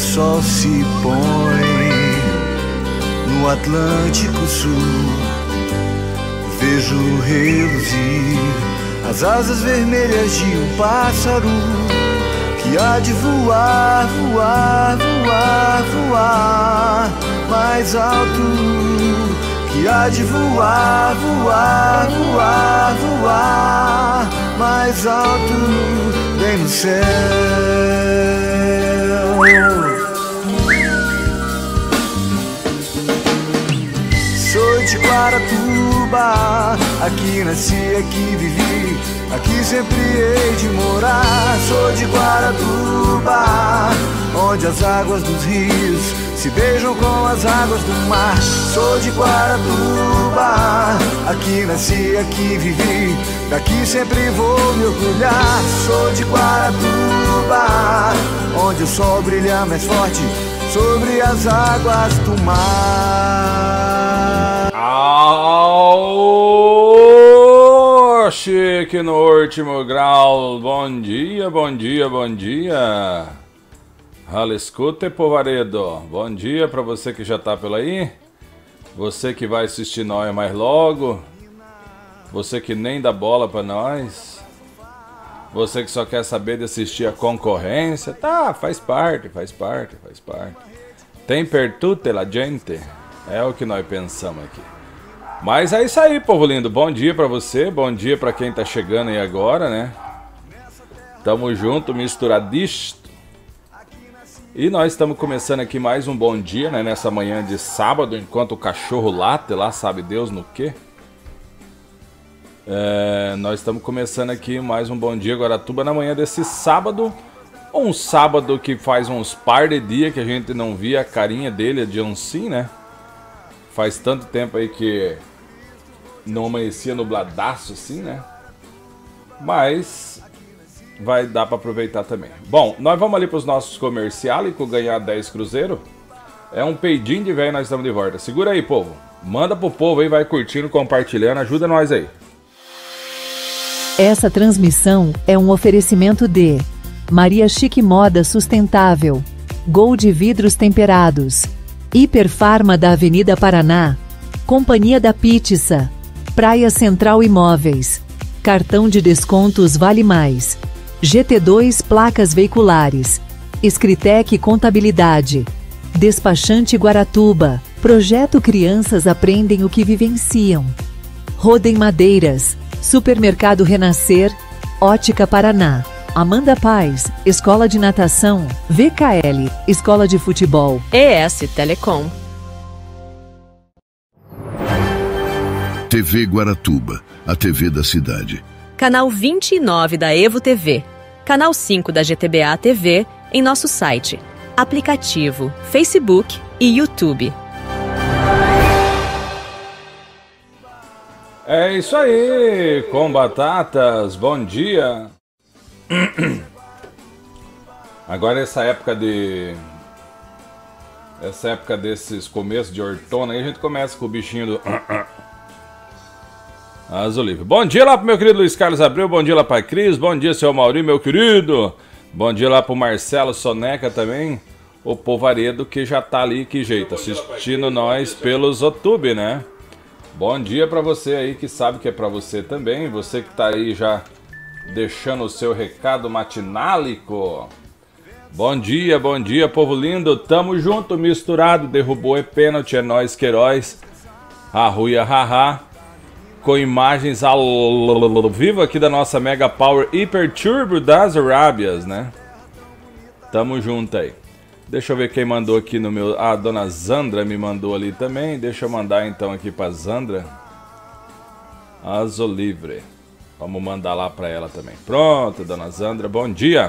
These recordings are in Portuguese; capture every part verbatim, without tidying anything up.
sol se põe no Atlântico Sul, vejo reluzir as asas vermelhas de um pássaro que há de voar, voar, voar, voar mais alto, que há de voar, voar, voar, voar mais alto, bem no céu. Sou de Guaratuba, aqui nasci, aqui vivi, aqui sempre hei de morar. Sou de Guaratuba, onde as águas dos rios se beijam com as águas do mar. Sou de Guaratuba, aqui nasci, aqui vivi, daqui sempre vou me orgulhar. Sou de Guaratuba, onde o sol brilha mais forte sobre as águas do mar. Aô, chique no último grau. Bom dia, bom dia, bom dia. Rala escuta, povaredo. Bom dia pra você que já tá pela aí. Você que vai assistir nós mais logo. Você que nem dá bola pra nós. Você que só quer saber de assistir a concorrência. Tá, faz parte, faz parte, faz parte. Tem per tutte la gente. É o que nós pensamos aqui. Mas é isso aí, povo lindo. Bom dia pra você, bom dia pra quem tá chegando aí agora, né? Tamo junto, misturadisto. E nós estamos começando aqui mais um bom dia, né? Nessa manhã de sábado, enquanto o cachorro late lá, sabe Deus no quê? É, nós estamos começando aqui mais um bom dia Guaratuba na manhã desse sábado. Um sábado que faz uns par de dias que a gente não via a carinha dele, de oncinho, né? Faz tanto tempo aí que não amanhecia nubladaço assim, né? Mas vai dar para aproveitar também. Bom, nós vamos ali para os nossos comerciais com ganhar dez cruzeiro. É um peidinho de velho, nós estamos de volta. Segura aí, povo. Manda pro povo aí, vai curtindo, compartilhando, ajuda nós aí. Essa transmissão é um oferecimento de Maria Chique Moda Sustentável, Gold Vidros Temperados, Hiperfarma da Avenida Paraná, Companhia da Pizza, Praia Central Imóveis, Cartão de Descontos Vale Mais, G T dois Placas Veiculares, Escritec Contabilidade, Despachante Guaratuba, Projeto Crianças Aprendem o que Vivenciam, Rodem Madeiras, Supermercado Renascer, Ótica Paraná, Amanda Paz, Escola de Natação, V K L, Escola de Futebol, E S Telecom. T V Guaratuba, a T V da cidade. Canal vinte e nove da Evo T V. Canal cinco da G T B A T V em nosso site, aplicativo, Facebook e YouTube. É isso aí, com batatas, bom dia. Agora essa época de... Essa época desses começos de outono aí, a gente começa com o bichinho do... As Olívio. Bom dia lá pro meu querido Luiz Carlos Abreu, bom dia lá pra Cris, bom dia seu Mauri, meu querido. Bom dia lá pro Marcelo Soneca também, o Povaredo que já tá ali, que jeito, assistindo nós pelos YouTube, né? Bom dia pra você aí que sabe que é pra você também, você que tá aí já deixando o seu recado matinálico. Bom dia, bom dia, povo lindo, tamo junto, misturado, derrubou é pênalti, é nóis, Queiroz, arruia, haha, com imagens ao vivo aqui da nossa Mega Power Hyper Turbo das Arábias, né? Tamo junto aí. Deixa eu ver quem mandou aqui no meu... Ah, a dona Zandra me mandou ali também. Deixa eu mandar então aqui pra Zandra. Azolivre. Vamos mandar lá pra ela também. Pronto, dona Zandra, bom dia.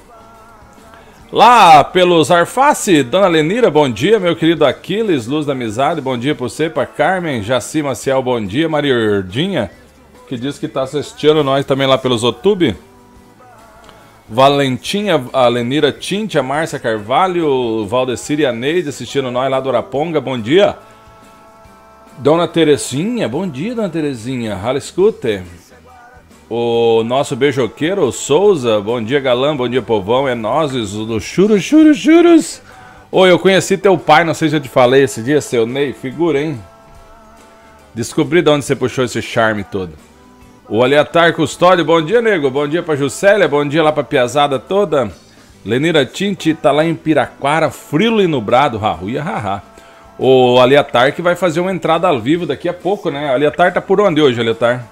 Lá pelos Arface, dona Lenira, bom dia. Meu querido Aquiles, Luz da Amizade, bom dia pra você, pra Carmen. Jaci Maciel, bom dia. Maria Urdinha, que diz que tá assistindo nós também lá pelos YouTube. Valentinha, a Lenira Tinte, a Márcia Carvalho, Valdecir e a Neide assistindo nós lá do Araponga, bom dia. Dona Terezinha, bom dia, dona Terezinha. Rala escute. O nosso beijoqueiro, o Souza, bom dia galã, bom dia povão, é nós, do Churros, Churros, Churros. Ô, eu conheci teu pai, não sei se eu te falei esse dia, seu Ney, figura, hein? Descobri de onde você puxou esse charme todo. O Aliatar Custódio, bom dia, nego. Bom dia pra Juscelia, bom dia lá pra piazada toda. Lenira Tinti tá lá em Piraquara, frilo e nubrado, raruia, haha. O Aliatar que vai fazer uma entrada ao vivo daqui a pouco, né? Aliatar tá por onde hoje, Aliatar?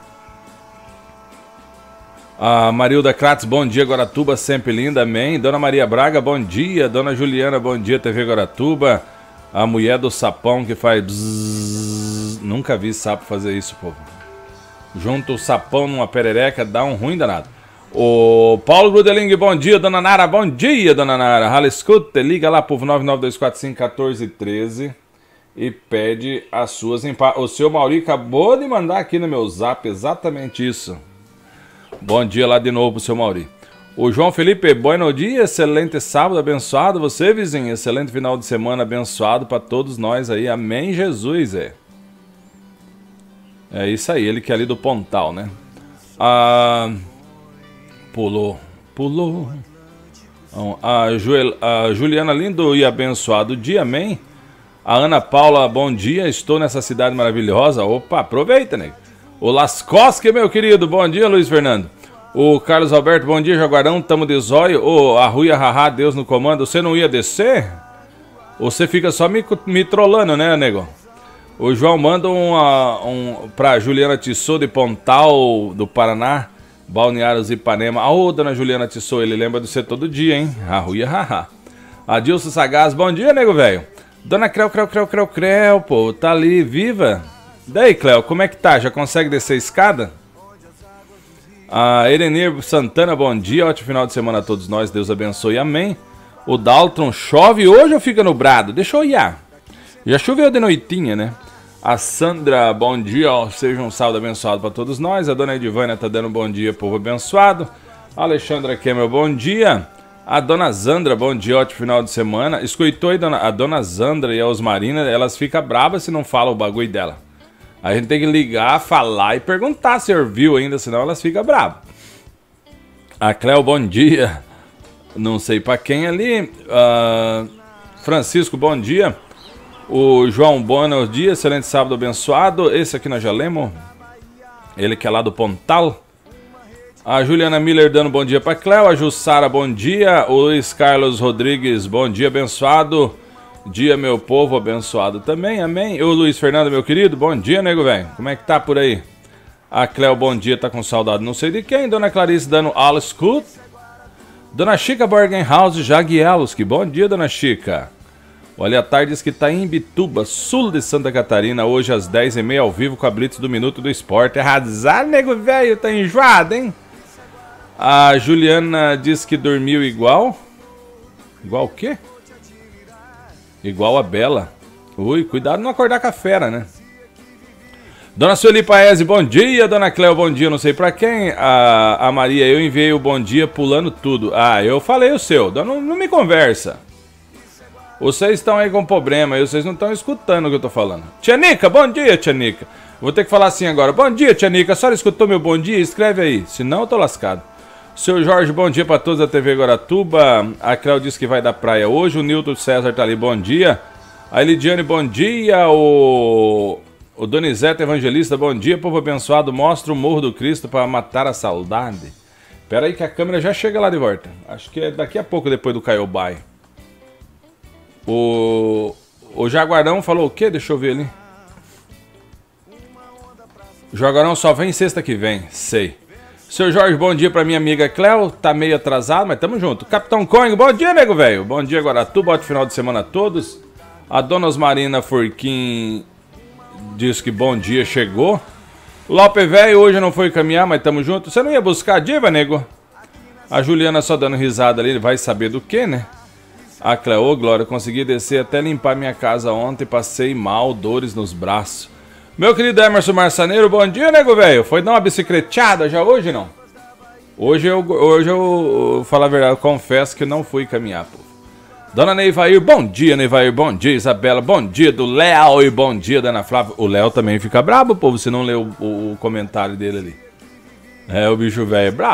A Marilda Kratz, bom dia, Guaratuba, sempre linda, amém. Dona Maria Braga, bom dia. Dona Juliana, bom dia, T V Guaratuba. A mulher do sapão que faz bzzz. Nunca vi sapo fazer isso, povo. Junta o sapão numa perereca, dá um ruim danado. O Paulo Grudeling, bom dia, Dona Nara, bom dia, Dona Nara. Rala escuta, liga lá, povo, nove nove dois quatro cinco um quatro um três e pede as suas empa... O seu Mauri acabou de mandar aqui no meu zap exatamente isso. Bom dia lá de novo pro seu Mauri. O João Felipe, bom dia, excelente sábado abençoado. Você, vizinho, excelente final de semana abençoado para todos nós aí. Amém, Jesus, é. É isso aí, ele que é ali do Pontal, né? Ah, pulou, pulou. A, Joel, a Juliana, lindo e abençoado dia, amém. A Ana Paula, bom dia, estou nessa cidade maravilhosa. Opa, aproveita, né? O Lascosque, meu querido, bom dia, Luiz Fernando. O Carlos Alberto, bom dia, Jaguarão, tamo de zóio. Ô, a Ruia Haha, Deus no comando, você não ia descer? Ou você fica só me, me trollando, né, nego? O João manda uma, um pra Juliana Tissot de Pontal, do Paraná, Balneários Ipanema. Ô, dona Juliana Tissot, ele lembra de você todo dia, hein? A Ruia Haha. Adilson Sagaz, bom dia, nego velho. Dona Creu, Creu, Creu, Creu, Creu, pô, tá ali, viva. Daí, Cléo, como é que tá? Já consegue descer a escada? A Erenir Santana, bom dia, ótimo final de semana a todos nós, Deus abençoe, amém. O Dalton, chove hoje ou fica nublado? Deixa eu olhar. Já choveu de noitinha, né? A Sandra, bom dia, ó, seja um sábado abençoado para todos nós. A dona Edivânia tá dando bom dia, povo abençoado. A Alexandra Kemmel, bom dia. A dona Zandra, bom dia, ótimo final de semana. Escutou aí dona, a dona Zandra e a Osmarina, elas ficam bravas se não falam o bagulho dela. A gente tem que ligar, falar e perguntar se ouviu ainda, senão elas ficam bravas. A Cleo, bom dia. Não sei pra quem ali. Uh, Francisco, bom dia. O João, bom dia. Excelente sábado abençoado. Esse aqui nós já lemos. Ele que é lá do Pontal. A Juliana Miller dando bom dia pra Cleo. A Jussara, bom dia. O Luiz Carlos Rodrigues, bom dia abençoado. Dia, meu povo, abençoado também, amém. O Luiz Fernando, meu querido, bom dia, nego velho. Como é que tá por aí? A Cleo, bom dia, tá com saudade não sei de quem. Dona Clarice dando all scoot. Dona Chica Borgenhaus Jaguielos, bom dia, Dona Chica. Olha, a tarde diz que tá em Imbituba, sul de Santa Catarina, hoje às dez e meia ao vivo com a Blitz do Minuto do Esporte. Arrasar, nego velho, tá enjoado, hein? A Juliana diz que dormiu igual. Igual o quê? Igual a Bela. Ui, cuidado não acordar com a fera, né? Dona Sueli Paese, bom dia. Dona Cleo, bom dia. Não sei pra quem. A, a Maria, eu enviei o bom dia pulando tudo. Ah, eu falei o seu. Não, não me conversa. Vocês estão aí com problema. Vocês não estão escutando o que eu tô falando. Tia Nica, bom dia, Tia Nica. Vou ter que falar assim agora. Bom dia, Tia Nica. A senhora escutou meu bom dia? Escreve aí. Senão eu tô lascado. Seu Jorge, bom dia para todos da T V Guaratuba. A Cléo disse que vai da praia hoje. O Nilton César tá ali, bom dia. A Elidiane, bom dia. O, o Donizete Evangelista, bom dia. Povo abençoado, mostra o Morro do Cristo para matar a saudade. Pera aí que a câmera já chega lá de volta. Acho que é daqui a pouco, depois do Caiobai. O, o Jaguarão falou o quê? Deixa eu ver ali. O Jaguarão só vem sexta que vem, sei. Seu Jorge, bom dia pra minha amiga Cleo. Tá meio atrasado, mas tamo junto. Capitão Coing, bom dia, nego velho. Bom dia, Guaratuba. Ótimo final de semana a todos. A dona Osmarina Furquim diz que bom dia, chegou. Lope velho, hoje não foi caminhar, mas tamo junto. Você não ia buscar a diva, nego? A Juliana só dando risada ali, vai saber do que, né? A Cleo, ô Glória, consegui descer até limpar minha casa ontem. Passei mal, dores nos braços. Meu querido Emerson Marçaneiro, bom dia, nego velho. Foi dar uma bicicleteada já hoje, não? Hoje eu, hoje eu, eu falar a verdade, eu confesso que não fui caminhar, pô. Dona Neivair, bom dia, Neivair, bom dia, Isabela, bom dia do Léo e bom dia da Ana Flávia. O Léo também fica brabo, povo, se não leu o, o comentário dele ali. É, o bicho velho é brabo.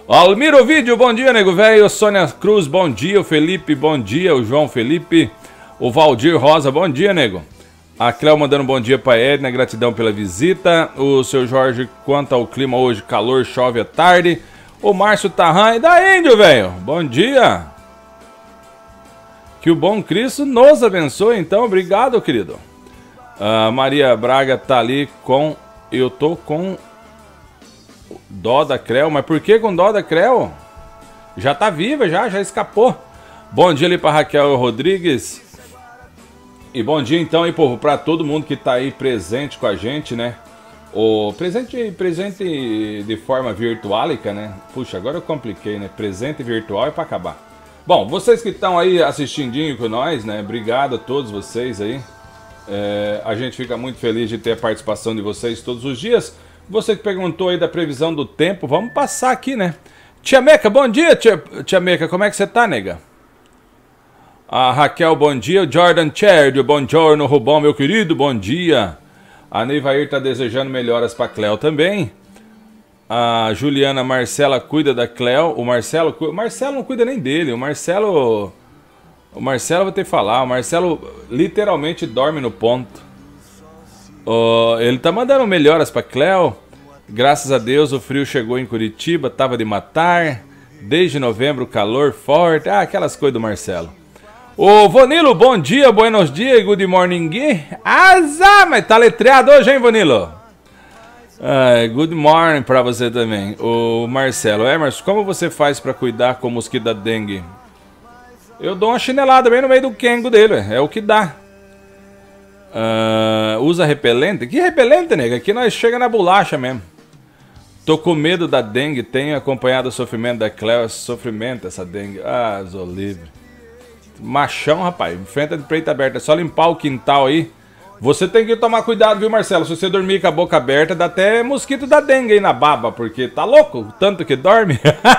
Almiro Vídeo, bom dia, nego velho. Sônia Cruz, bom dia. O Felipe, bom dia. O João Felipe. O Valdir Rosa, bom dia, nego. A Cléo mandando um bom dia pra Edna, gratidão pela visita. O seu Jorge, quanto ao clima hoje, calor, chove à tarde. O Márcio Tarran, e da Índio, velho. Bom dia. Que o bom Cristo nos abençoe, então. Obrigado, querido. A Maria Braga tá ali com... Eu tô com... dó da Creu. Mas por que com dó da Creu? Já tá viva, já, já escapou. Bom dia ali pra Raquel Rodrigues. E bom dia então aí, povo, pra todo mundo que tá aí presente com a gente, né? O presente, presente de forma virtualica, né? Puxa, agora eu compliquei, né? Presente virtual é pra acabar. Bom, vocês que estão aí assistindinho com nós, né? Obrigado a todos vocês aí. É, a gente fica muito feliz de ter a participação de vocês todos os dias. Você que perguntou aí da previsão do tempo, vamos passar aqui, né? Tia Meca, bom dia, tia, tia Meca, como é que você tá, nega? A Raquel, bom dia. O Jordan Cherdio, bom giorno, Rubão, meu querido, bom dia. A Neivair tá desejando melhoras pra Cléo também. A Juliana Marcela cuida da Cléo. O Marcelo, o Marcelo não cuida nem dele. O Marcelo, o Marcelo vou ter que falar. O Marcelo literalmente dorme no ponto. Uh, ele tá mandando melhoras pra Cléo. Graças a Deus o frio chegou em Curitiba, tava de matar. Desde novembro, calor forte. Ah, aquelas coisas do Marcelo. Ô Vonilo, bom dia, buenos dias, good morning. Asa, mas tá letreado hoje, hein, Vonilo? Uh, good morning pra você também. O Marcelo, Emerson, como você faz pra cuidar com o mosquito da dengue? Eu dou uma chinelada bem no meio do quengo dele, é o que dá. Uh, usa repelente? Que repelente, nega? Aqui nós chega na bolacha mesmo. Tô com medo da dengue, tenho acompanhado o sofrimento da Cléo. Sofrimento essa dengue. Ah, sou livre. Machão, rapaz. Enfrenta de peito aberto. É só limpar o quintal aí. Você tem que tomar cuidado, viu, Marcelo? Se você dormir com a boca aberta, dá até mosquito da dengue aí na baba. Porque tá louco? Tanto que dorme.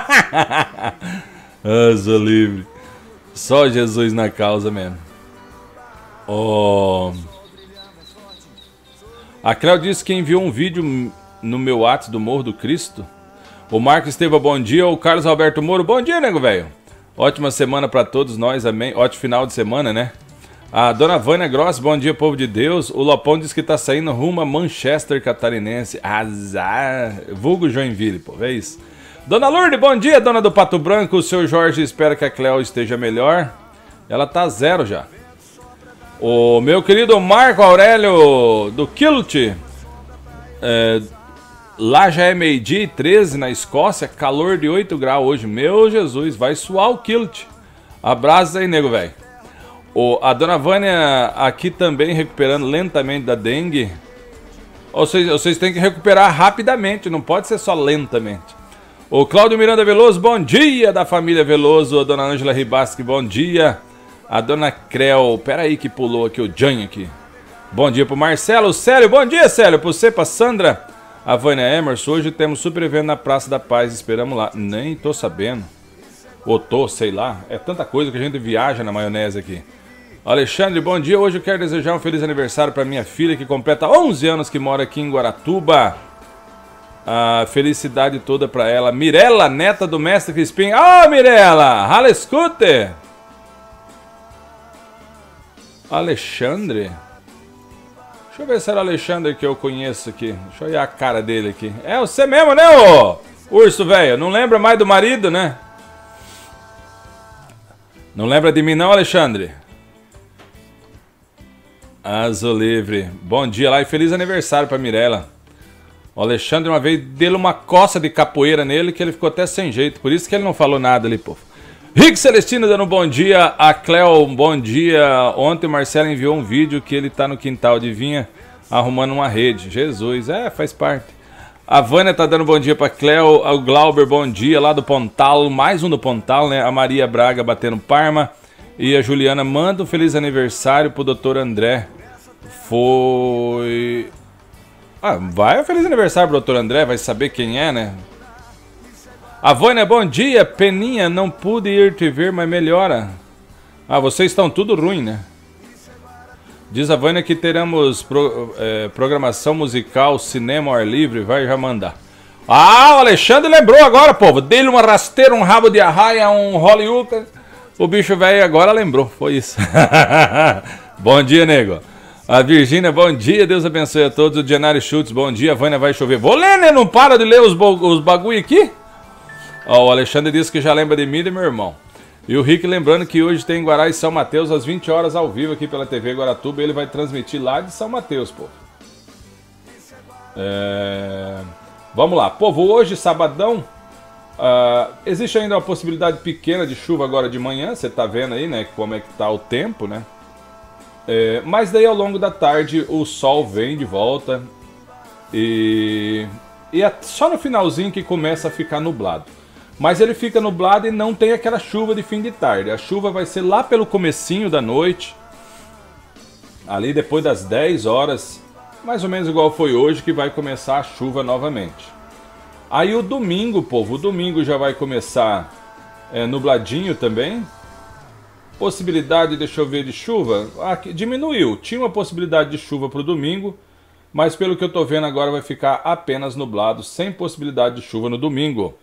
Ah, sou livre. Só Jesus na causa mesmo. Oh... A Cléo disse que enviou um vídeo no meu WhatsApp do Morro do Cristo. O Marcos Esteva, bom dia. O Carlos Alberto Moro, bom dia, nego velho. Ótima semana pra todos nós, amém. Ótimo final de semana, né? A dona Vânia Gross, bom dia, povo de Deus. O Lopão diz que tá saindo rumo a Manchester catarinense. Azar. Vulgo Joinville, pô, é isso. Dona Lourdes, bom dia, dona do Pato Branco. O seu Jorge espera que a Cléo esteja melhor. Ela tá zero já. O meu querido Marco Aurélio do Kilt, é, lá já é meio-dia e treze na Escócia, calor de oito graus hoje. Meu Jesus, vai suar o Kilt. Abraço aí, nego, velho. A dona Vânia aqui também recuperando lentamente da dengue. Ou seja, vocês têm que recuperar rapidamente, não pode ser só lentamente. O Cláudio Miranda Veloso, bom dia da família Veloso. A dona Ângela Ribasque, bom dia. A dona Creu, peraí que pulou aqui o Jan aqui. Bom dia pro Marcelo, Célio, bom dia Célio, pro você, pra Sandra. A Vânia Emerson, hoje temos super evento na Praça da Paz, esperamos lá. Nem tô sabendo. Ou tô, sei lá, é tanta coisa que a gente viaja na maionese aqui. Alexandre, bom dia, hoje eu quero desejar um feliz aniversário pra minha filha que completa onze anos, que mora aqui em Guaratuba. A felicidade toda pra ela. Mirela, neta do mestre Crispim. Ah, oh, Mirela, rala escute. Alexandre? Deixa eu ver se era o Alexandre que eu conheço aqui. Deixa eu olhar a cara dele aqui. É você mesmo, né, ô urso velho? Não lembra mais do marido, né? Não lembra de mim não, Alexandre? Azul livre. Bom dia lá e feliz aniversário pra Mirella. O Alexandre uma vez deu uma coça de capoeira nele que ele ficou até sem jeito. Por isso que ele não falou nada ali, pô. Rick Celestino dando um bom dia. A Cléo, um bom dia. Ontem o Marcelo enviou um vídeo que ele tá no quintal de vinha arrumando uma rede. Jesus, é, faz parte. A Vânia tá dando um bom dia pra Cléo. O Glauber, bom dia lá do Pontal. Mais um do Pontal, né? A Maria Braga batendo Parma. E a Juliana manda um feliz aniversário pro doutor André. Foi... Ah, vai um feliz aniversário pro doutor André, vai saber quem é, né? A Vânia, bom dia. Peninha, não pude ir te ver, mas melhora. Ah, vocês estão tudo ruim, né? Diz a Vânia que teremos pro, é, programação musical, cinema ao ar livre. Vai já mandar. Ah, o Alexandre lembrou agora, povo. Dele uma rasteira, um rabo de arraia, um Hollywood. O bicho velho agora lembrou, foi isso. Bom dia, nego. A Virgínia, bom dia, Deus abençoe a todos. O Dianário Schultz, bom dia. A Vânia vai chover. Vou ler, né? Não para de ler os, os bagulho aqui. Ó, o Alexandre disse que já lembra de mim e de meu irmão. E o Rick lembrando que hoje tem Guará e São Mateus às vinte horas ao vivo aqui pela T V Guaratuba. Ele vai transmitir lá de São Mateus, pô. É... Vamos lá, povo, hoje, sabadão, uh, existe ainda uma possibilidade pequena de chuva agora de manhã. Você tá vendo aí, né, como é que tá o tempo, né? É, mas daí ao longo da tarde o sol vem de volta e, e é só no finalzinho que começa a ficar nublado. Mas ele fica nublado e não tem aquela chuva de fim de tarde. A chuva vai ser lá pelo comecinho da noite, ali depois das dez horas, mais ou menos igual foi hoje, que vai começar a chuva novamente. Aí o domingo, povo, o domingo já vai começar é, nubladinho também. Possibilidade, deixa eu ver, de chuva, ah, diminuiu. Tinha uma possibilidade de chuva para o domingo, mas pelo que eu estou vendo agora vai ficar apenas nublado, sem possibilidade de chuva no domingo.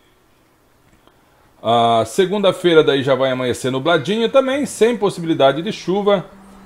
Ah, segunda-feira daí já vai amanhecer nubladinho também, sem possibilidade de chuva,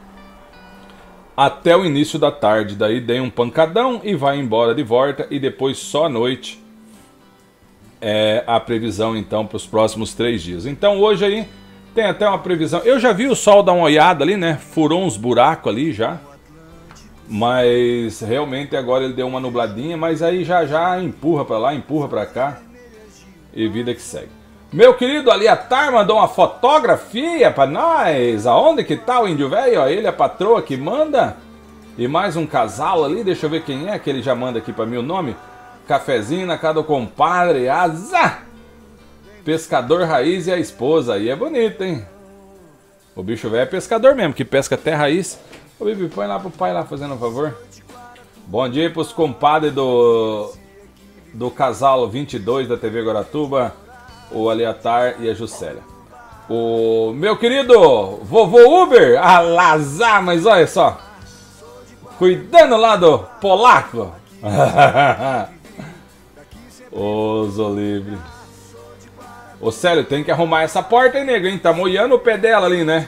até o início da tarde. Daí dei um pancadão e vai embora de volta, e depois só à noite é a previsão então para os próximos três dias. Então hoje aí tem até uma previsão. Eu já vi o sol dar uma olhada ali, né? Furou uns buracos ali já. Mas realmente agora ele deu uma nubladinha. Mas aí já já empurra pra lá, empurra pra cá. E vida que segue. Meu querido Aliatar mandou uma fotografia pra nós. Aonde que tá o índio velho? Ele, a patroa que manda. E mais um casal ali. Deixa eu ver quem é que ele já manda aqui pra mim o nome. Cafezinho na casa do compadre. Azar! Pescador raiz e a esposa. Aí é bonito, hein? O bicho velho é pescador mesmo, que pesca até raiz. Ô, Bibi, põe lá pro pai lá, fazendo um favor. Bom dia pros compadres do do casal vinte e dois da T V Guaratuba, o Aliatar e a Juscelia. O meu querido vovô Uber, alazar, mas olha só, cuidando lá do polaco. Ô, Zolibre. Ô, sério, tem que arrumar essa porta, hein, nego, hein? Tá molhando o pé dela ali, né?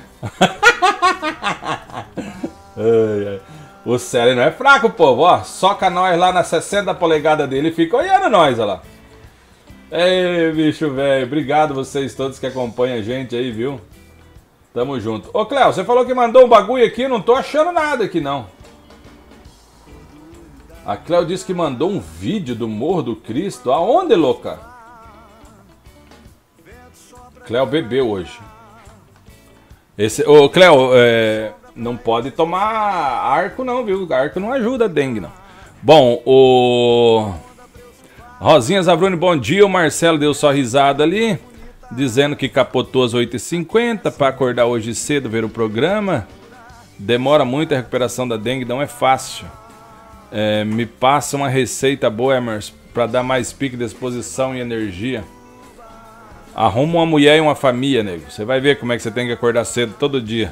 Ai, ai. O Célio não é fraco, povo, ó. Soca nós lá na sessenta polegadas dele e fica olhando nós, ó lá. Ei, bicho velho. Obrigado vocês todos que acompanham a gente aí, viu? Tamo junto. Ô, Cléo, você falou que mandou um bagulho aqui, eu não tô achando nada aqui, não. A Cléo disse que mandou um vídeo do Morro do Cristo. Aonde, louca? Cléo bebeu hoje. Esse, ô, Cléo, é, não pode tomar arco não, viu? Arco não ajuda a dengue, não. Bom, o... Rosinha Zavroni, bom dia. O Marcelo deu só risada ali, dizendo que capotou às oito e cinquenta para acordar hoje cedo, ver o programa. Demora muito a recuperação da dengue, não é fácil. É, me passa uma receita boa, Emerson, para dar mais pique de disposição e energia. Arruma uma mulher e uma família, nego. Você vai ver como é que você tem que acordar cedo todo dia.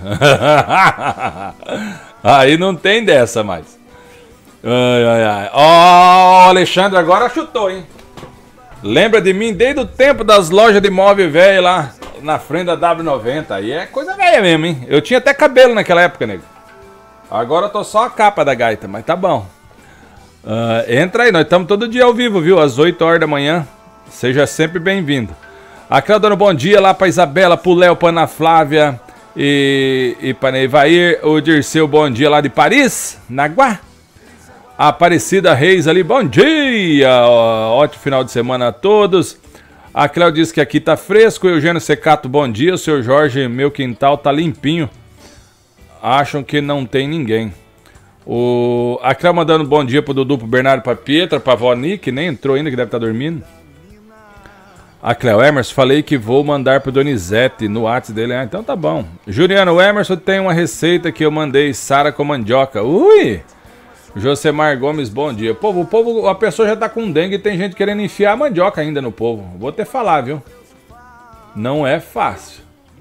Aí não tem dessa mais. Ai, ai, ai. Ó, o Alexandre agora chutou, hein? Lembra de mim desde o tempo das lojas de móvel velho lá na frente da W noventa. Aí é coisa velha mesmo, hein? Eu tinha até cabelo naquela época, nego. Agora eu tô só a capa da gaita, mas tá bom. Uh, entra aí, nós estamos todo dia ao vivo, viu? Às oito horas da manhã. Seja sempre bem-vindo. A Cléo dando bom dia lá pra Isabela, pro Léo, pra Ana Flávia e, e pra Neivair. O Dirceu, bom dia lá de Paris, Naguá. A Aparecida Reis ali, bom dia. Ó, ótimo final de semana a todos. A Cléo disse que aqui tá fresco. O Eugênio Secato, bom dia. O seu Jorge, meu quintal tá limpinho. Acham que não tem ninguém. O... A Cléo mandando bom dia pro Dudu, pro Bernardo, pra Pietra, pra Vó Nick, nem entrou ainda, que deve estar dormindo. A Cléo, Emerson, falei que vou mandar pro Donizete no WhatsApp dele. Ah, então tá bom. Juliano, o Emerson tem uma receita que eu mandei, Sara com mandioca. Ui! Josemar Gomes, bom dia. Povo, o povo, a pessoa já tá com dengue e tem gente querendo enfiar a mandioca ainda no povo. Vou até falar, viu? Não é fácil.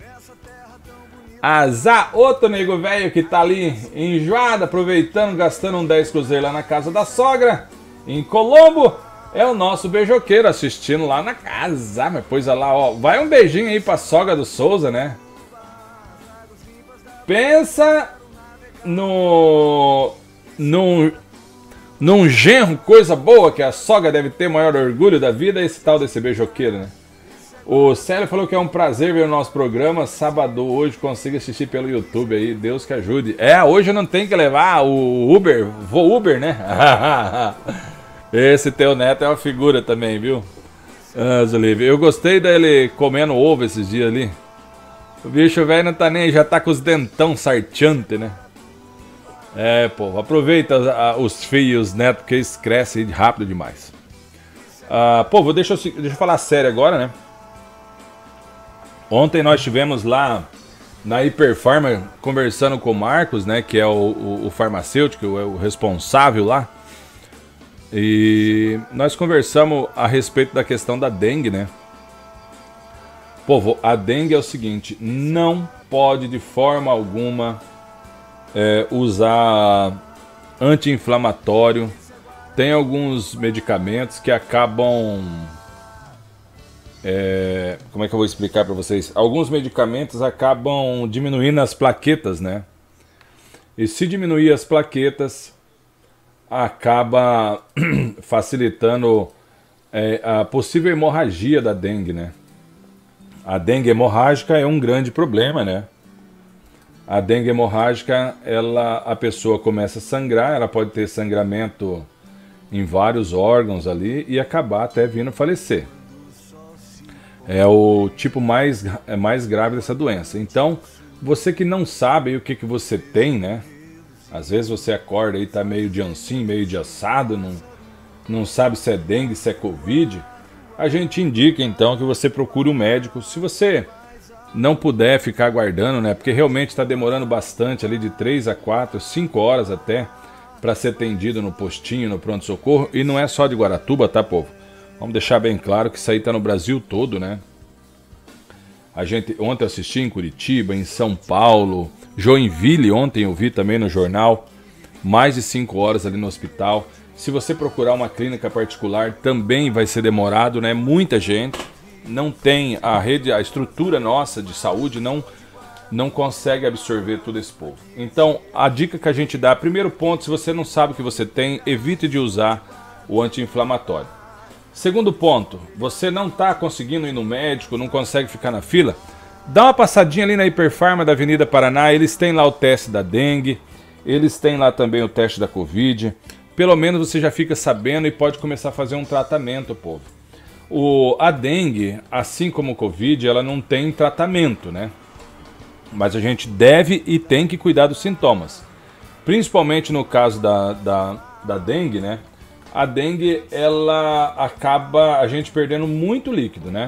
Azar, outro nego velho que tá ali enjoado, aproveitando, gastando um dez cruzeiro lá na casa da sogra, em Colombo. É o nosso beijoqueiro assistindo lá na casa. Mas pois lá, ó. Vai um beijinho aí pra sogra do Souza, né? Pensa no... Num... Num genro, coisa boa que a sogra deve ter maior orgulho da vida, esse tal desse beijoqueiro, né? O Célio falou que é um prazer ver o nosso programa. Sábado hoje consigo assistir pelo YouTube aí, Deus que ajude. É, hoje não tem que levar o Uber, vou Uber, né? Esse teu neto é uma figura também, viu? Ah, Zulívia, eu gostei dele comendo ovo esses dias ali. O bicho velho não tá nem, já tá com os dentão sarteante, né? É, pô, aproveita os fios, né? Porque eles crescem rápido demais. Ah, pô, deixa eu, deixa eu falar sério agora, né? Ontem nós estivemos lá na Hiperfarma conversando com o Marcos, né? Que é o, o, o farmacêutico, é o responsável lá. E nós conversamos a respeito da questão da dengue, né? Povo, a dengue é o seguinte, não pode de forma alguma é, usar anti-inflamatório. Tem alguns medicamentos que acabam... É, como é que eu vou explicar para vocês? Alguns medicamentos acabam diminuindo as plaquetas, né? E se diminuir as plaquetas, acaba facilitando é, a possível hemorragia da dengue, né? A dengue hemorrágica é um grande problema, né? A dengue hemorrágica, ela, a pessoa começa a sangrar, ela pode ter sangramento em vários órgãos ali e acabar até vindo falecer. É o tipo mais, é mais grave dessa doença. Então, você que não sabe o que, que você tem, né? Às vezes você acorda e tá meio de ancinho, meio de assado, não, não sabe se é dengue, se é covid. A gente indica então que você procure um médico. Se você não puder ficar aguardando, né? Porque realmente está demorando bastante, ali de três a quatro, cinco horas até, para ser atendido no postinho, no pronto-socorro. E não é só de Guaratuba, tá, povo? Vamos deixar bem claro que isso aí tá no Brasil todo, né? A gente, ontem eu assisti em Curitiba, em São Paulo, Joinville, ontem eu vi também no jornal, mais de cinco horas ali no hospital. Se você procurar uma clínica particular, também vai ser demorado, né? Muita gente não tem a rede, a estrutura nossa de saúde não, não consegue absorver todo esse povo. Então, a dica que a gente dá, primeiro ponto, se você não sabe o que você tem, evite de usar o anti-inflamatório. Segundo ponto, você não está conseguindo ir no médico, não consegue ficar na fila, dá uma passadinha ali na Hiperfarma da Avenida Paraná, eles têm lá o teste da dengue, eles têm lá também o teste da Covid, pelo menos você já fica sabendo e pode começar a fazer um tratamento, povo. O, a dengue, assim como o Covid, ela não tem tratamento, né? Mas a gente deve e tem que cuidar dos sintomas. Principalmente no caso da, da, da dengue, né? A dengue, ela acaba a gente perdendo muito líquido, né?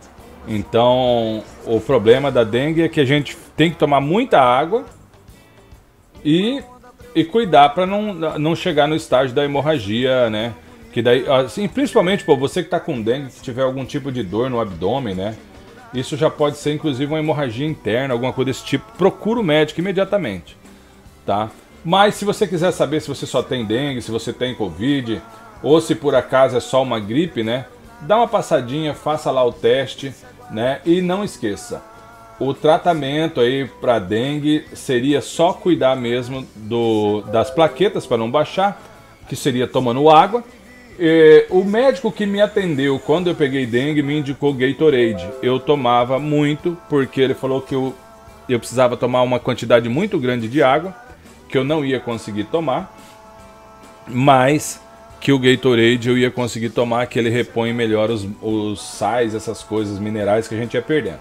Então, o problema da dengue é que a gente tem que tomar muita água e, e cuidar para não, não chegar no estágio da hemorragia, né? Que daí, assim, principalmente, pô, você que tá com dengue, que tiver algum tipo de dor no abdômen, né? Isso já pode ser, inclusive, uma hemorragia interna, alguma coisa desse tipo. Procura o médico imediatamente, tá? Mas se você quiser saber se você só tem dengue, se você tem Covid, ou se por acaso é só uma gripe, né? Dá uma passadinha, faça lá o teste, né? E não esqueça, o tratamento aí para dengue seria só cuidar mesmo do, das plaquetas para não baixar, que seria tomando água. E o médico que me atendeu quando eu peguei dengue me indicou Gatorade. Eu tomava muito porque ele falou que eu, eu precisava tomar uma quantidade muito grande de água, que eu não ia conseguir tomar, mas que o Gatorade eu ia conseguir tomar, que ele repõe melhor os, os sais, essas coisas, minerais que a gente ia perdendo.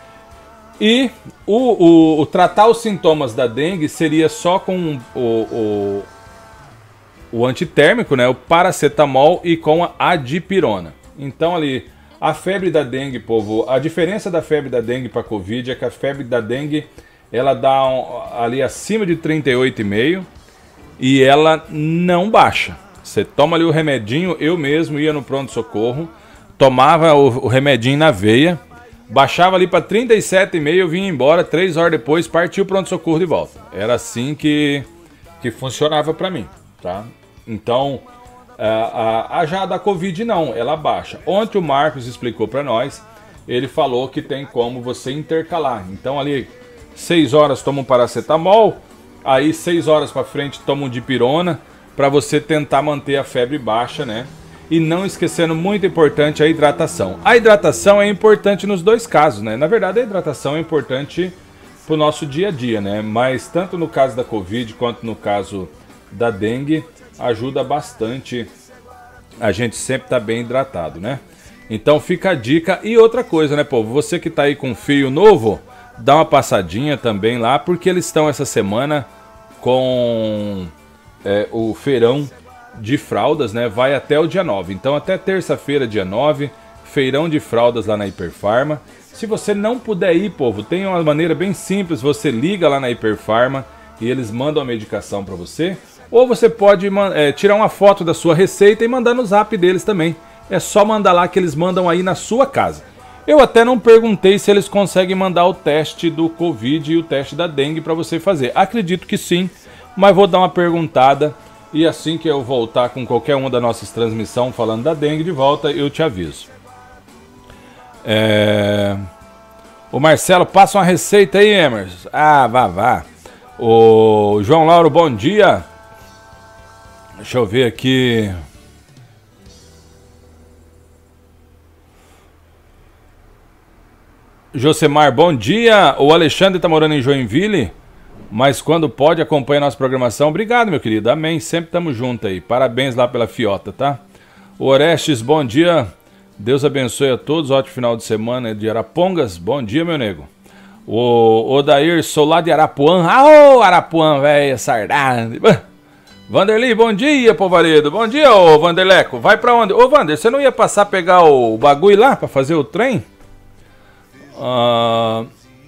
E o, o, o tratar os sintomas da dengue seria só com o, o, o antitérmico, né, o paracetamol e com a adipirona. Então ali, a febre da dengue, povo, a diferença da febre da dengue para a Covid é que a febre da dengue, ela dá um, ali acima de trinta e oito vírgula cinco e ela não baixa. Você toma ali o remedinho, eu mesmo ia no pronto-socorro, tomava o, o remedinho na veia, baixava ali para trinta e sete vírgula cinco, eu vinha embora, três horas depois partiu o pronto-socorro de volta. Era assim que, que funcionava para mim, tá? Então, A, a, a já da Covid não, ela baixa. Ontem o Marcos explicou para nós, ele falou que tem como você intercalar. Então ali, seis horas toma um paracetamol, aí seis horas para frente toma um dipirona, para você tentar manter a febre baixa, né? E não esquecendo, muito importante, a hidratação. A hidratação é importante nos dois casos, né? Na verdade, a hidratação é importante para o nosso dia a dia, né? Mas tanto no caso da Covid quanto no caso da dengue, ajuda bastante a gente sempre estar tá bem hidratado, né? Então fica a dica. E outra coisa, né, povo? Você que tá aí com fio novo, dá uma passadinha também lá, porque eles estão essa semana com é, o feirão de fraldas, né? Vai até o dia nove. Então até terça-feira, dia nove, feirão de fraldas lá na Hiperfarma. Se você não puder ir, povo, tem uma maneira bem simples. Você liga lá na Hiperfarma e eles mandam a medicação para você. Ou você pode é, tirar uma foto da sua receita e mandar no zap deles também. É só mandar lá que eles mandam aí na sua casa. Eu até não perguntei se eles conseguem mandar o teste do Covid e o teste da dengue para você fazer. Acredito que sim, mas vou dar uma perguntada. E assim que eu voltar com qualquer uma das nossas transmissões falando da dengue de volta, eu te aviso. É... O Marcelo, passa uma receita aí, Emerson. Ah, vá, vá. O João Lauro, bom dia. Deixa eu ver aqui. Josemar, bom dia. O Alexandre tá morando em Joinville, mas quando pode acompanha a nossa programação. Obrigado, meu querido. Amém. Sempre tamo junto aí. Parabéns lá pela fiota, tá? O Orestes, bom dia. Deus abençoe a todos. Ótimo final de semana de Arapongas. Bom dia, meu nego. O Odair, sou lá de Arapuã. Ah, ô, Arapuã, velho, sardado. Vanderlei, bom dia, povaredo. Bom dia, ô Vanderleco. Vai pra onde? Ô, Vander, você não ia passar a pegar o bagulho lá pra fazer o trem? Ah,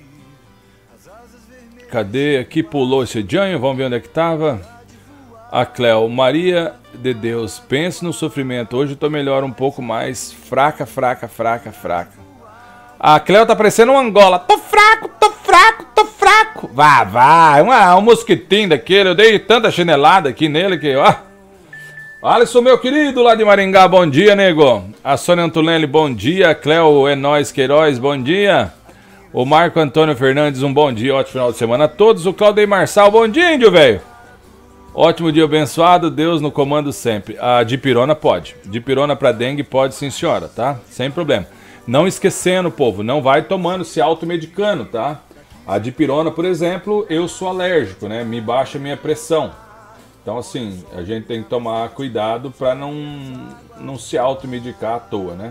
cadê? Aqui pulou esse Janho. Vamos ver onde é que tava. A Cleo, Maria de Deus, pense no sofrimento. Hoje eu tô melhor um pouco mais. Fraca, fraca, fraca, fraca. A Cleo tá parecendo uma Angola. Tô fraco, tô fraco, tô fraco. Vá, vá. Um, um mosquitinho daquele. Eu dei tanta chinelada aqui nele que, ó. Alisson, meu querido, lá de Maringá, bom dia, nego. A Sônia Antolelli, bom dia. A Cleo é nóis, Queiroz, bom dia. O Marco Antônio Fernandes, um bom dia. Ótimo final de semana a todos. O Claudei Marçal, bom dia, índio, velho. Ótimo dia abençoado, Deus no comando sempre. A dipirona pode. Dipirona pra dengue pode, sim, senhora, tá? Sem problema. Não esquecendo, povo, não vai tomando, se automedicando, tá? A dipirona, por exemplo, eu sou alérgico, né? Me baixa a minha pressão. Então, assim, a gente tem que tomar cuidado para não, não se automedicar à toa, né?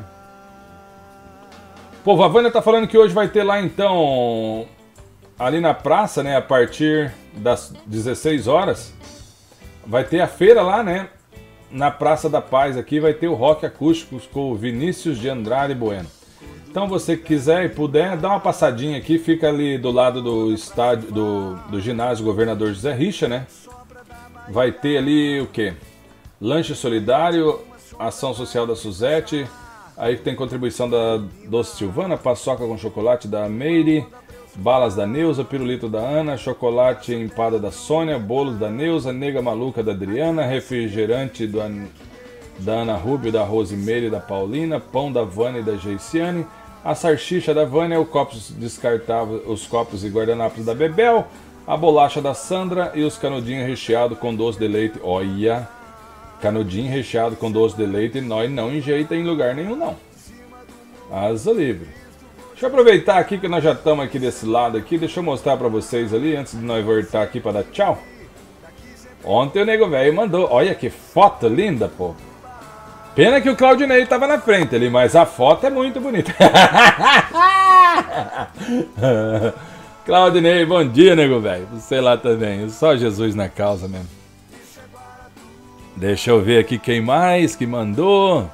Povo, a Vânia tá falando que hoje vai ter lá, então, ali na praça, né? A partir das dezesseis horas, vai ter a feira lá, né? Na Praça da Paz aqui vai ter o rock acústico com o Vinícius de Andrade Bueno. Então, você que quiser e puder, dá uma passadinha aqui, fica ali do lado do estádio, do, do ginásio Governador José Richa, né? Vai ter ali o quê? Lanche solidário, ação social da Suzete, aí tem contribuição da Doce Silvana, paçoca com chocolate da Meire, balas da Neuza, pirulito da Ana, chocolate empada da Sônia, bolos da Neuza, nega maluca da Adriana, refrigerante do An... da Ana Rubio, da Rosimeire e da Paulina, pão da Vânia e da Geiciane, a salsicha da Vânia, os copos descartáveis, os copos e guardanapos da Bebel, a bolacha da Sandra e os canudinhos recheados com doce de leite. Olha, canudinho recheado com doce de leite, nós não enjeita em lugar nenhum, não. Asa livre. Deixa eu aproveitar aqui que nós já estamos aqui desse lado aqui, deixa eu mostrar pra vocês ali, antes de nós voltar aqui pra dar tchau. Ontem o nego velho mandou, olha que foto linda, pô. Pena que o Claudinei tava na frente ali, mas a foto é muito bonita. Claudinei, bom dia, nego velho. Sei lá também, só Jesus na causa mesmo. Deixa eu ver aqui quem mais que mandou.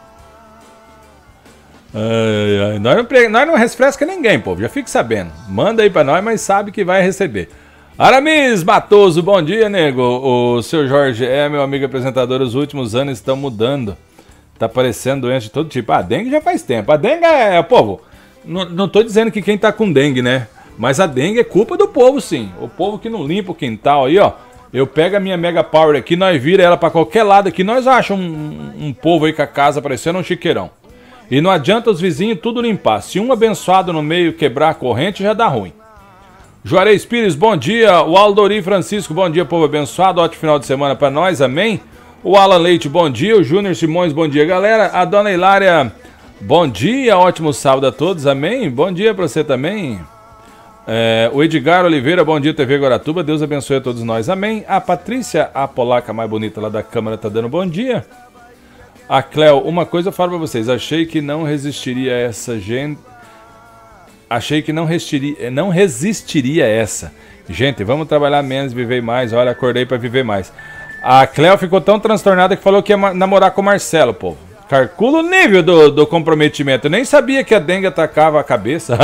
Ai, ai, nós, não, nós não refresca ninguém, povo, já fique sabendo. Manda aí pra nós, mas sabe que vai receber. Aramis Matoso, bom dia, nego. O seu Jorge é meu amigo apresentador. Os últimos anos estão mudando. Tá aparecendo doença de todo tipo. Ah, dengue já faz tempo. A dengue é, povo, não, não tô dizendo que quem tá com dengue, né? Mas a dengue é culpa do povo, sim. O povo que não limpa o quintal aí, ó. Eu pego a minha Mega Power aqui, nós vira ela pra qualquer lado aqui, nós achamos um, um povo aí com a casa parecendo um chiqueirão. E não adianta os vizinhos tudo limpar. Se um abençoado no meio quebrar a corrente, já dá ruim. Juarez Pires, bom dia. O Aldori Francisco, bom dia, povo abençoado. Ótimo final de semana pra nós, amém. O Alan Leite, bom dia. O Júnior Simões, bom dia, galera. A dona Hilária, bom dia. Ótimo sábado a todos, amém. Bom dia pra você também. É, o Edgar Oliveira, bom dia, T V Guaratuba, Deus abençoe a todos nós, amém. A Patrícia, a polaca mais bonita lá da câmara, tá dando bom dia. A Cleo, uma coisa eu falo pra vocês, achei que não resistiria a essa gente, achei que não resistiria, não resistiria a essa. Gente, vamos trabalhar menos, viver mais, olha, acordei pra viver mais. A Cleo ficou tão transtornada que falou que ia namorar com o Marcelo, povo. Calcula o nível do, do comprometimento, eu nem sabia que a dengue atacava a cabeça.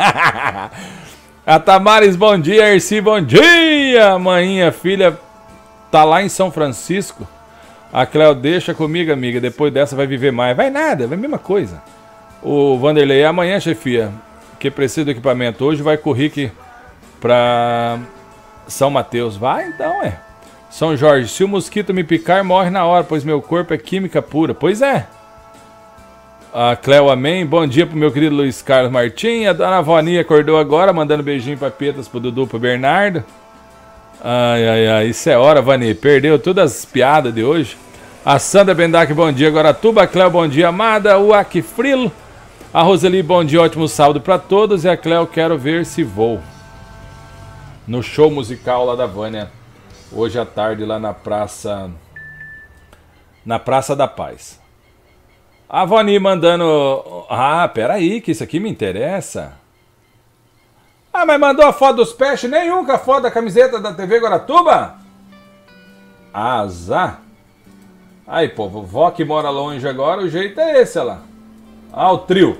A Tamares, bom dia. Erci, bom dia. Manhinha, filha, tá lá em São Francisco. A Cleo, deixa comigo, amiga. Depois dessa vai viver mais. Vai nada, vai a mesma coisa. O Vanderlei, amanhã, chefia, que precisa do equipamento. Hoje vai correr pra São Mateus. Vai então, é. São Jorge, se o mosquito me picar, morre na hora, pois meu corpo é química pura. Pois é. A Cleo, amém. Bom dia pro meu querido Luiz Carlos Martins. A dona Voninha acordou agora, mandando beijinho pra Petas, pro Dudu, pro Bernardo. Ai, ai, ai. Isso é hora, Vani. Perdeu todas as piadas de hoje. A Sandra Bendac, bom dia, Guaratuba. A Cleo, bom dia, amada. O Aquifrilo. A Roseli, bom dia, ótimo sábado pra todos. E a Cleo, quero ver se vou no show musical lá da Vânia. Hoje à tarde, lá na Praça... Na Praça da Paz. A Vani mandando... Ah, peraí, que isso aqui me interessa. Ah, mas mandou a foto dos peixes, nenhum com a foto da camiseta da T V Guaratuba? Azar. Aí, povo, vó que mora longe agora, o jeito é esse, olha lá. Ah, o trio.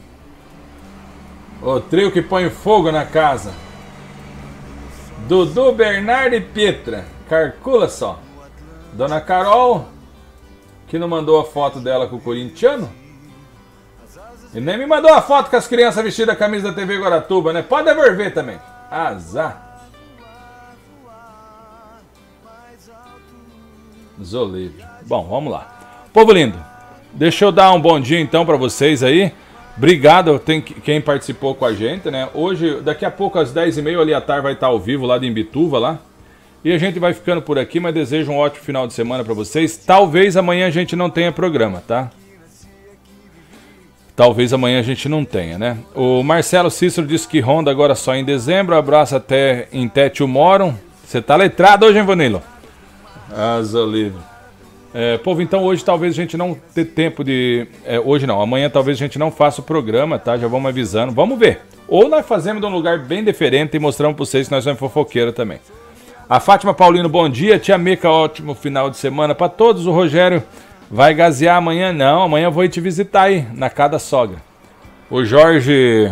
O trio que põe fogo na casa. Dudu, Bernardo e Pietra. Calcula só. Dona Carol... que não mandou a foto dela com o corintiano. E nem me mandou a foto com as crianças vestidas a camisa da T V Guaratuba, né? Pode devolver também. Azar. Zolívio. Bom, vamos lá. Povo lindo, deixa eu dar um bom dia então pra vocês aí. Obrigado tem quem participou com a gente, né? Hoje, daqui a pouco às dez e meia, o Aliatar vai estar ao vivo lá de Imbituva, lá. E a gente vai ficando por aqui, mas desejo um ótimo final de semana pra vocês. Talvez amanhã a gente não tenha programa, tá? Talvez amanhã a gente não tenha, né? O Marcelo Cícero disse que Honda agora só em dezembro. Abraço até em Tétio Moron. Você tá letrado hoje, hein, Vanilo? Asa livre. É, povo, então hoje talvez a gente não tenha tempo de... É, hoje não, amanhã talvez a gente não faça o programa, tá? Já vamos avisando. Vamos ver. Ou nós fazemos de um lugar bem diferente e mostramos pra vocês que nós somos fofoqueiros também. A Fátima Paulino, bom dia. Tia Meca, ótimo final de semana para todos. O Rogério vai gazear amanhã? Não, amanhã eu vou ir te visitar aí, na casa da sogra. O Jorge,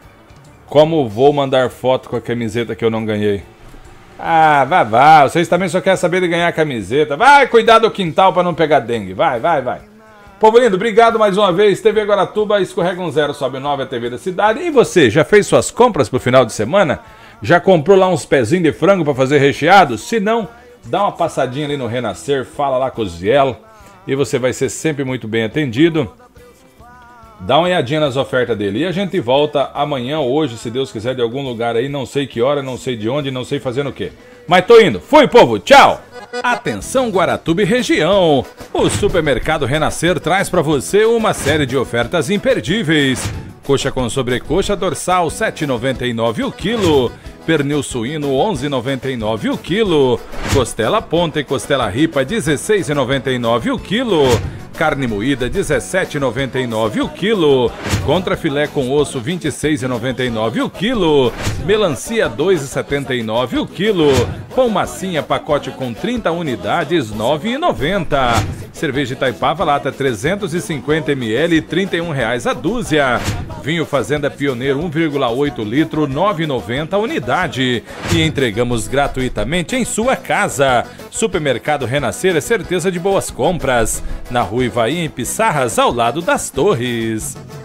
como vou mandar foto com a camiseta que eu não ganhei? Ah, vai, vai. Vocês também só querem saber de ganhar a camiseta. Vai cuidar do quintal para não pegar dengue. Vai, vai, vai. Povo lindo, obrigado mais uma vez. T V Guaratuba, escorrega um zero, sobe nove, a T V da cidade. E você, já fez suas compras pro final de semana? Já comprou lá uns pezinhos de frango para fazer recheado? Se não, dá uma passadinha ali no Renascer, fala lá com o Ziel e você vai ser sempre muito bem atendido. Dá uma olhadinha nas ofertas dele. E a gente volta amanhã, hoje, se Deus quiser, de algum lugar aí, não sei que hora, não sei de onde, não sei fazendo o quê. Mas tô indo. Fui, povo. Tchau. Atenção, Guaratuba e região. O Supermercado Renascer traz para você uma série de ofertas imperdíveis. Coxa com sobrecoxa dorsal sete reais e noventa e nove centavos o quilo. Pernil suíno onze reais e noventa e nove centavos o quilo. Costela ponta e costela ripa dezesseis reais e noventa e nove centavos o quilo. Carne moída dezessete reais e noventa e nove centavos o quilo. Contra filé com osso vinte e seis reais e noventa e nove centavos o quilo. Melancia dois reais e setenta e nove centavos o quilo. Pão massinha pacote com trinta unidades nove reais e noventa centavos. Cerveja Itaipava lata trezentos e cinquenta mililitros trinta e um reais a dúzia. Vinho Fazenda Pioneiro um vírgula oito litro nove reais e noventa centavos a unidade. E entregamos gratuitamente em sua casa. Supermercado Renascer é certeza de boas compras. Na Rua Ivaí, em Pissarras, ao lado das Torres.